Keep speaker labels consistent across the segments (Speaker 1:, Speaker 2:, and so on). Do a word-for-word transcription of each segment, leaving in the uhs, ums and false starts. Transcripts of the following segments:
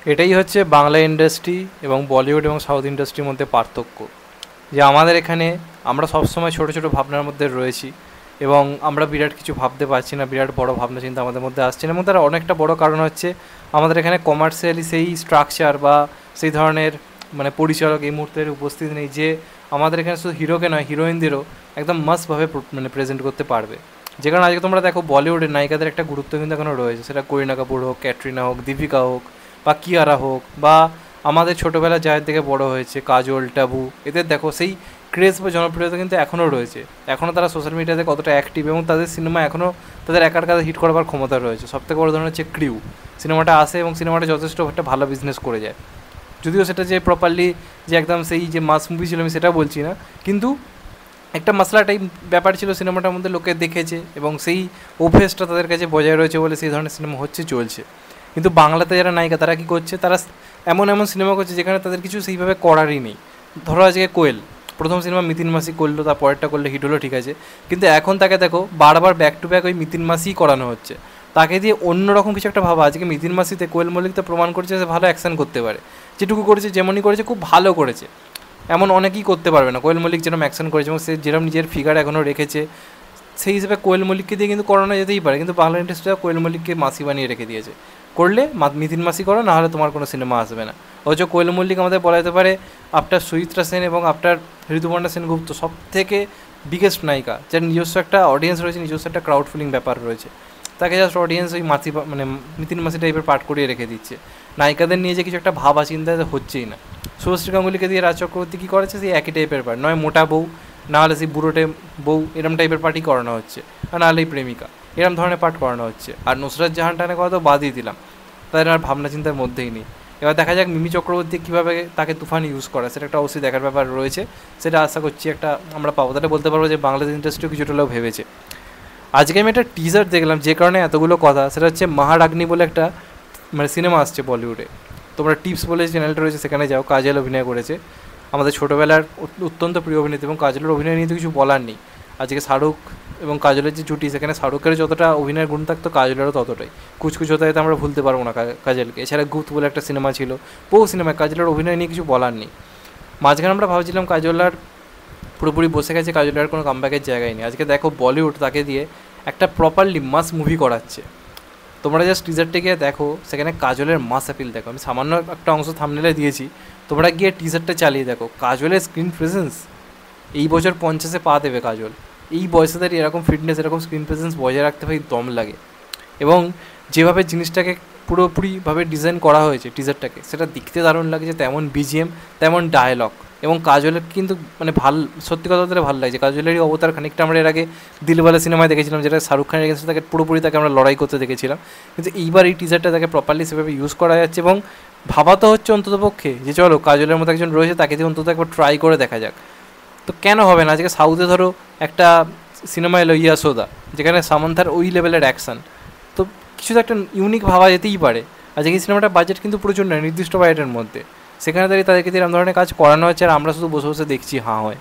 Speaker 1: এটাই হচ্ছে বাংলা ইন্ডাস্ট্রি এবং বলিউড এবং সাউথ ইন্ডাস্ট্রির মধ্যে পার্থক্য, যে আমাদের এখানে আমরা সবসময় ছোটো ছোটো ভাবনার মধ্যে রয়েছি এবং আমরা বিরাট কিছু ভাবতে পারছি না, বিরাট বড় ভাবনা চিন্তা আমাদের মধ্যে আসছে না। এবং তার অনেকটা বড় কারণ হচ্ছে আমাদের এখানে কমার্শিয়ালি সেই স্ট্রাকচার বা সেই ধরনের মানে পরিচালক এই মুহূর্তের উপস্থিত নেই, যে আমাদের এখানে শুধু হিরোকে নয় হিরোইনদেরও একদম মাস্টভাবে মানে প্রেজেন্ট করতে পারবে। যে কারণে আজকে তোমরা দেখো বলিউডের নায়িকাদের একটা গুরুত্ব কিন্তু এখনও রয়েছে, সেটা করিনা কাপুর হোক, ক্যাটরিনা হোক, দীপিকা হোক বা কিয়ারা হোক, বা আমাদের ছোটোবেলা যাদের থেকে বড় হয়েছে কাজল, টাবু, এদের দেখো সেই ক্রেজ বা জনপ্রিয়তা কিন্তু এখনও রয়েছে। এখনও তারা সোশ্যাল মিডিয়াতে কতটা অ্যাক্টিভ এবং তাদের সিনেমা এখনও তাদের একার কাছে হিট করবার ক্ষমতা রয়েছে। সবথেকে বড় ধরনের হচ্ছে ক্রিউ, সিনেমাটা আসে এবং সিনেমাটা যথেষ্ট একটা ভালো বিজনেস করে যায়। যদিও সেটা যে প্রপারলি যে একদম সেই যে মাস মুভি ছিল আমি সেটা বলছি না, কিন্তু একটা মশলা টাইপ ব্যাপার ছিল সিনেমাটার মধ্যে, লোকে দেখেছে এবং সেই অভ্যেসটা তাদের কাছে বজায় রয়েছে বলে সেই ধরনের সিনেমা হচ্ছে, চলছে। কিন্তু বাংলাতে যারা নায়িকা তারা কী করছে, তারা এমন এমন সিনেমা করছে যেখানে তাদের কিছু সেইভাবে করারই নেই। ধরো আজকে কোয়েল প্রথম সিনেমা মিতিন মাসি করলো, তার পরেরটা করলে হিট হলো, ঠিক আছে, কিন্তু এখন তাকে দেখো বারবার ব্যাক টু ব্যাক ওই মিতিন মাসিই করানো হচ্ছে। তাকে দিয়ে অন্যরকম কিছু একটা ভাবা। আজকে মিতিন মাসিতে কোয়েল মল্লিক তো প্রমাণ করছে সে ভালো অ্যাকশন করতে পারে, যেটুকু করেছে যেমনই করেছে খুব ভালো করেছে, এমন অনেকেই করতে পারবে না। কোয়েল মল্লিক যেরকম অ্যাকশন করেছে এবং সে যেরকম নিজের ফিগার এখনও রেখেছে, সেই হিসেবে কোয়েল মল্লিককে দিয়ে কিন্তু করানো যেতেই পারে। কিন্তু বাংলা ইন্ডাস্ট্রিটা কোয়েল মল্লিককে মাসি বানিয়ে রেখে দিয়েছে, করলে মিতিন মাসি করো, নাহলে তোমার কোনো সিনেমা আসবে না। অথচ কোয়েল মল্লিক আমাদের বলা যেতে পারে আফটার সুচিত্রা সেন এবং আফটার ঋতুপর্ণা সেনগুপ্ত সব থেকে বিগেস্ট নায়িকা, যার নিজস্ব একটা অডিয়েন্স রয়েছে, নিজস্ব একটা ক্রাউড ফিলিং ব্যাপার রয়েছে। তাকে জাস্ট অডিয়েন্স ওই মাসি মানে মিতিন মাসি টাইপের পাঠ করিয়ে রেখে দিচ্ছে। নায়িকাদের নিয়ে যে কিছু একটা ভাবা চিন্তা হচ্ছেই না। শুভশ্রী গাঙ্গুলিকে দিয়ে রাজ চক্রবর্তী কী করেছে, সেই একই টাইপের পার্ট, নয় মোটা বউ, নাহলে সেই বুড়োটে বউ, এরম টাইপের পার্টই করানো হচ্ছে, আর নাহলেই প্রেমিকা, এরম ধরনের পার্ট করানো হচ্ছে। আর নুসরাত জাহান টানের কথা তো বাদই দিলাম, তাদের আর ভাবনা চিন্তার মধ্যেই নেই। এবার দেখা যাক মিমি চক্রবর্তী কীভাবে তাকে তুফান ইউজ করা, সেটা একটা অবশ্যই দেখার ব্যাপার রয়েছে। সেটা আশা করছি একটা আমরা পাবো, তাহলে বলতে পারবো যে বাংলাদেশ ইন্ডাস্ট্রিও কিছুটা হলেও ভেবেছে। আজকে আমি একটা টিজার দেখলাম, যে কারণে এতগুলো কথা, সেটা হচ্ছে মহারাগ্নি বলে একটা মানে সিনেমা আসছে বলিউডে। তোমরা টিপস বলে চ্যানেলটা রয়েছে সেখানে যাও, কাজল অভিনয় করেছে, আমাদের ছোটোবেলার অত্যন্ত প্রিয় অভিনেত্রী, এবং কাজলের অভিনয় নিয়ে তো কিছু বলার নেই। আজকে শাহরুখ এবং কাজলের যে জুটি, সেখানে শাহরুখের যতটা অভিনয়ের গুণ থাকতো কাজলেরও ততটাই। কুচকুচ হতে হতে আমরা ভুলতে পারবো না কাজলকে। এছাড়া গুপ্ত বলে একটা সিনেমা ছিল, বহু সিনেমায় কাজলের অভিনয় নিয়ে কিছু বলার নেই। মাঝখানে আমরা ভাবছিলাম কাজল আর পুরোপুরি বসে গেছে, কাজলের আর কোনো কামব্যাকের জায়গায় নেই। আজকে দেখো বলিউড তাকে দিয়ে একটা প্রপারলি মাস মুভি করাচ্ছে। তোমরা জাস্ট টিজারটা গিয়ে দেখো, সেখানে কাজলের মাস অ্যাপিল দেখো। আমি সামান্য একটা অংশ থাম্বনেলে দিয়েছি, তোমরা গিয়ে টিজারটা চালিয়ে দেখো। কাজলের স্ক্রিন প্রেজেন্স, এই বছর পঞ্চাশে পা দেবে কাজল, এই বয়সেদের এরকম ফিটনেস, এরকম স্ক্রিন প্রেজেন্স বজায় রাখতে ভাই দম লাগে। এবং যেভাবে জিনিসটাকে পুরোপুরিভাবে ডিজাইন করা হয়েছে টিজারটাকে, সেটা দেখতে দারুণ লাগছে, তেমন বিজিএম, তেমন ডায়লগ। এবং কাজলের কিন্তু মানে ভাল, সত্যি কথা বলতে ভালো লাগছে। কাজলেরই অবতার খানিকটা আমরা এর আগে দিলওয়ালে সিনেমায় দেখেছিলাম, যেটা শাহরুখ খানের এগেন্সে তাকে পুরোপুরি তাকে আমরা লড়াই করতে দেখেছিলাম। কিন্তু এইবার এই টিজারটা তাকে প্রপারলি সেভাবে ইউজ করা যাচ্ছে, এবং ভাবা তো হচ্ছে অন্ততপক্ষে যে চলো কাজলের মতো একজন রয়েছে, তাকে দিয়ে অন্তত একবার ট্রাই করে দেখা যাক। তো কেন হবে না? আজকে সাউথে ধরো একটা সিনেমা এলো ইয়াসোদা, যেখানে সামান্থার ওই লেভেলের অ্যাকশান, তো কিছু তো একটা ইউনিক ভাবা যেতেই পারে। আজকে এই সিনেমাটার বাজেট কিন্তু প্রচুর নয়, নির্দিষ্ট বাজেটের মধ্যে, সেখানে দাঁড়িয়ে তাদেরকে দিয়ে এরকম ধরনের কাজ করানো হচ্ছে, আর আমরা শুধু বসে বসে দেখছি হাঁ হয়।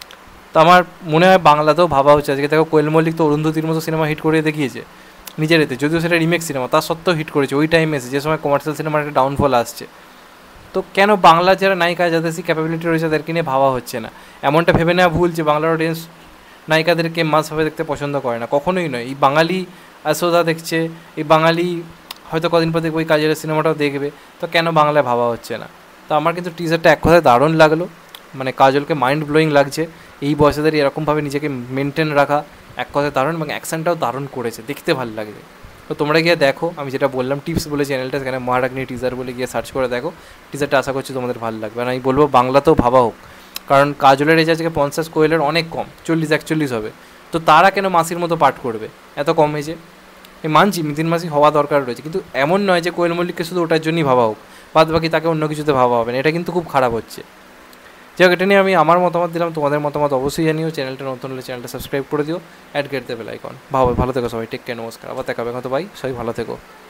Speaker 1: তো আমার মনে হয় বাংলাতেও ভাবা হচ্ছে। আজকে দেখো কোয়েল মল্লিক তো অরুন্ধতির মতো সিনেমা হিট করে দেখিয়েছে নিজের এতে, যদিও সেটা রিমেক সিনেমা, তার সত্ত্বেও হিট করেছে ওই টাইমে এসে, যে সময় কমার্শিয়াল সিনেমার একটা ডাউনফল আসছে। তো কেন বাংলার যারা নায়িকা, যাদের সেই ক্যাপাবিলিটি রয়েছে, তাদেরকে নিয়ে ভাবা হচ্ছে না? এমনটা ভেবে নেওয়া ভুল যে বাংলার অডিয়েন্স নায়িকাদেরকে মাসভাবে দেখতে পছন্দ করে না, কখনোই নয়। এই বাঙালি আসোদা দেখছে, এই বাঙালি হয়তো কদিন পর দেখবে ওই কাজের সিনেমাটাও দেখবে, তো কেন বাংলায় ভাবা হচ্ছে না? তো আমার কিন্তু টিজারটা এক কথায় দারুণ লাগলো, মানে কাজলকে মাইন্ড ব্লোয়িং লাগছে। এই বয়সেদের এরকমভাবে নিজেকে মেনটেন রাখা এক কথায় দারুণ, এবং অ্যাকশনটাও দারুণ করেছে, দেখতে ভালো লাগছে। তো তোমরা গিয়ে দেখো, আমি যেটা বললাম টিপস বলে চ্যানেলটা, সেখানে মহারাগ্নি টিজার বলে গিয়ে সার্চ করে দেখো। টিজারটা আশা করছি তোমাদের ভালো লাগবে। আর আমি বলবো বাংলাতেও ভাবা হোক, কারণ কাজলের এজ আজকে পঞ্চাশ, কোয়েলের অনেক কম, চল্লিশ একচল্লিশ হবে। তো তারা কেন মাসির মতো পাঠ করবে এত কম এজে? আমি মানছি মিতিন মাসি হওয়া দরকার রয়েছে, কিন্তু এমন নয় যে কোয়েল মল্লিককে শুধু ওটার জন্যই ভাবা হোক, বাদ বাকি তাকে অন্য কিছুতে ভাবা হবে না। এটা কিন্তু খুব খারাপ হচ্ছে। যাই হোক, এটা নিয়ে আমি আমার মতামত দিলাম, তোমাদের মতামত অবশ্যই জানিও। চ্যানেলটা নতুন হলে চ্যানেলটা সাবস্ক্রাইব করে দিও, অ্যাড গেট দেবে লাইকন। ভালো ভালো থেকো সবাই, টেক কেয়ার, নমস্কার, আবার দেখাবে হয়তো ভাই, সবাই ভালো থেকো।